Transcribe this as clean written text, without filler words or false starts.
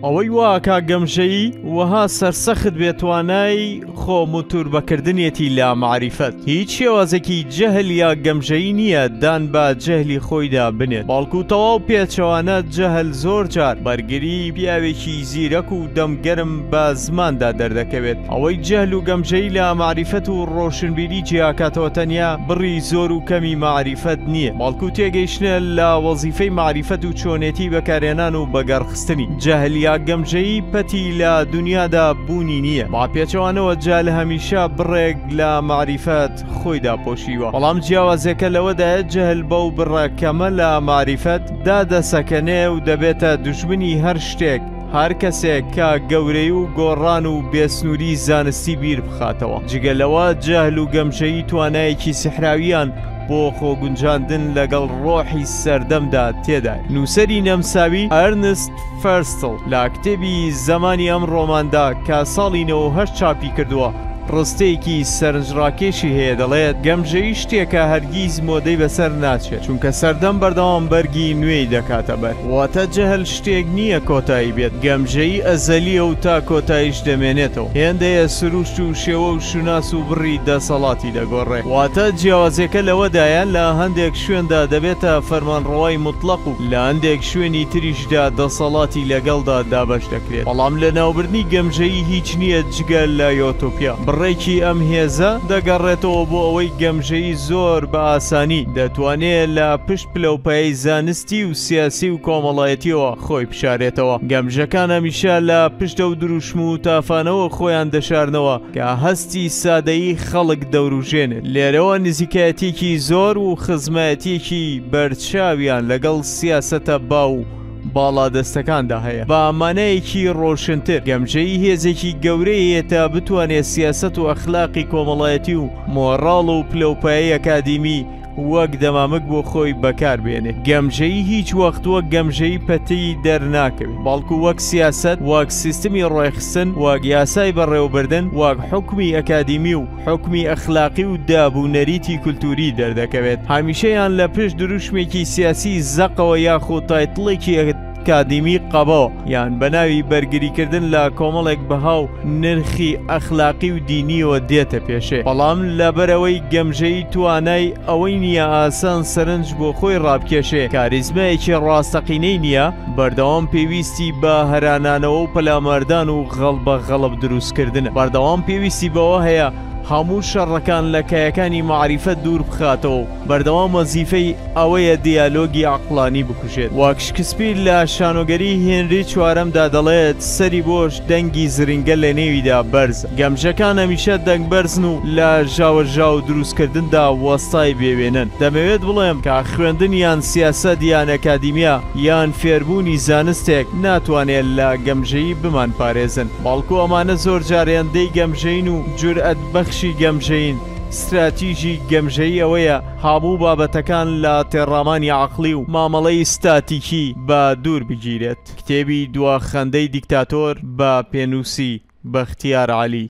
ئەوەی واکە گەمژەیی وەها سەرسەخت بێتوانای خۆم و تووربەکردنێتی لا معریفەت. هیچ شێوازێکی جەهل یا گەمژەیی نییە دان بە جەهلی خۆیدا بنێت، بەڵکو تەواو پێچەوانە جەهل زۆر جار بەرگری پیاوێکی زیرەک و دەمگەرم بە زماندا دەردەکەوێت. ئەوەی جەهل و گەمژەیی لا معریفەت و ڕۆشنبیری جیاکاتەوە تەنیا بڕی زۆر و کەمی معریفەت نییە، بەڵکو تێگەیشتنە لە وەزیفەی معریفەت و چۆنێتی بەکارهێنان و بەگەڕخستنی. جەهل یا گەمژەیی پەتی لە دنیادا بوونی نییە، با پێچەوانەوە جا لە هەمیشە بڕێک لە معریفەت خۆیدا پۆشیوە. بەڵام جیاوازەکە لەوەدایە جەهل بەو بڕەکەمە لە معریفەت دادەسەکەنێ و دەبێتە دوژمنی هەر شتێک، هەر کەسێک کە گەورەی و گۆڕان و بێسنووری زانستی بیر بخاتەوە. جگەلەوە جەهل و گەمژەیی توانایەکی سحراویان بۆ خۆگونجاندن لەگەڵ ڕۆحی سەردەمدا تێدا. نووسەری نەمساوی ئەرنست فەرستڵ لە کتێبی زەمانی ئەم ڕۆماندا کە ساڵی 98 چاپی کردووە ڕستەیەکی سەرنجڕاکێشی هەیە، دەڵێت گەمژەیی شتێکە هەرگیز مۆدەی بەسەر ناچێت، چونکە سەردەم بەردەوام بەرگی نوێی دەکاتە بەر. واتە جەهل شتێک نییە کۆتایی بێت، گەمژەیی ئەزەلیە و تا کۆتاییش دەمێنێتەوە. هێندەیە سروشت و شێوە و شوناس و بڕی دەسەڵاتی دەگۆڕێ. واتە جیاوازەکە لەوەدایە لە هەندێک شوێندا دەبێتە فەرمانڕەوای مطلق و لە هەندێک شوێنی تریشدا دەسەڵاتی لەگەڵدا دابەش دەکرێت. بەڵام لە ناوبردنی گەمژەیی هیچ نییە جگە لە یۆتۆپیا. بڕێکی ئەم هێزە دەگەڕێتەوە بۆ ئەوەی گەمژەیی زۆر بە ئاسانی دەتوانێت لە پشت پلەپایی زانستی و سیاسی و کۆمەڵایەتیەوە خۆی بشارێتەوە. گەمژەکان هەمیشە لە پشتە و دروشم و تافانەوە خۆیان دەشارنەوە کە هەستی سادەیی خەڵک دەوروژێنێت. لێرەوە نزیکایەتێکی زۆر و خزمەتێکی بەرچاویان لەگەڵ سیاسەتە باو باڵا دەستەکاندا هەیە. بە ئامانەیەکی ڕۆشنتر گەمژەیی هێزێکی گەورەیە تا بتوانێت سیاسەت و ئەخلاقی کۆمەڵایەتی و مۆڕاڵ و پلەپایی ئەکادیمی وەک دەمامک بۆ خۆی بەکار بێنێ. گەمژەیی هیچ وەخت وەک گەمژەیی پەتی دەرناکەوێت، بەڵکو وەک سیاسەت، وەک سیستمی ڕێخستن، وەک یاسای بەڕێوەبردن، وەک حکمی ئەکادیمی و حکمی ئەخلاقی و دابوونەریتی کولتوری دەردەکەوێت. هەمیشەیان لە پشت دروشمێکی سیاسی زەقەوە یاخۆ تایتڵێکی ئەکادیمی قەبەوە یان بەناوی بەرگریکردن لە کۆمەڵێک بەهاو نرخی ئەخلاقی و دینیەوە دێتە پێشێ. بەڵام لەبەرەوەی گەمژەیی توانای ئەوەی نییە ئاسان سەرنج بۆ خۆی ڕابکێشێ، کاریزمایەکی ڕاستەقینەی نییە، بەردەوام پێویستی بە هەرانانەوە و پەلاماردان و غەڵبە غەڵب دروستکردنە. بەردەوام پێویستی بەوە هەیە هەموو شەڕەکان لە کایەکانی معریفەت دوور بخاتەوە، بەردەوام وەزیفەی ئەوەیە دیالۆگی عەقڵانی بکوژێت. وەک شکسپیر لە شانۆگەری هێنری چوارەمدا دەڵێت سەری بۆش دەنگی زرنگە لە نێویدا بەرز. گەمژەکان هەمیشە دەنگ بەرزن و لە ژاوەژاو دروستکردندا وەستای بێوێنن. دەمەوێت بڵێم کە خوێندن یان سیاسەت یان ئەکادیمیا یان فێربوونی زانستێک ناتوانێت لە گەمژەیی بمان پارێزن، بەڵکو ئەمانە زۆر جارێندەی گەمژەین و جورئەت بەخشی گەمژەین. استراتیژی گەمژەیی ئەوەیە هەموو بابەتەکان لە تێڕامانی عەقڵی و مامەڵەی ستاتیکی بە دوور بگیرێت. کتێبی دواخەندەی دیکتاتۆر بە پێنووسی بەختیار عەلی.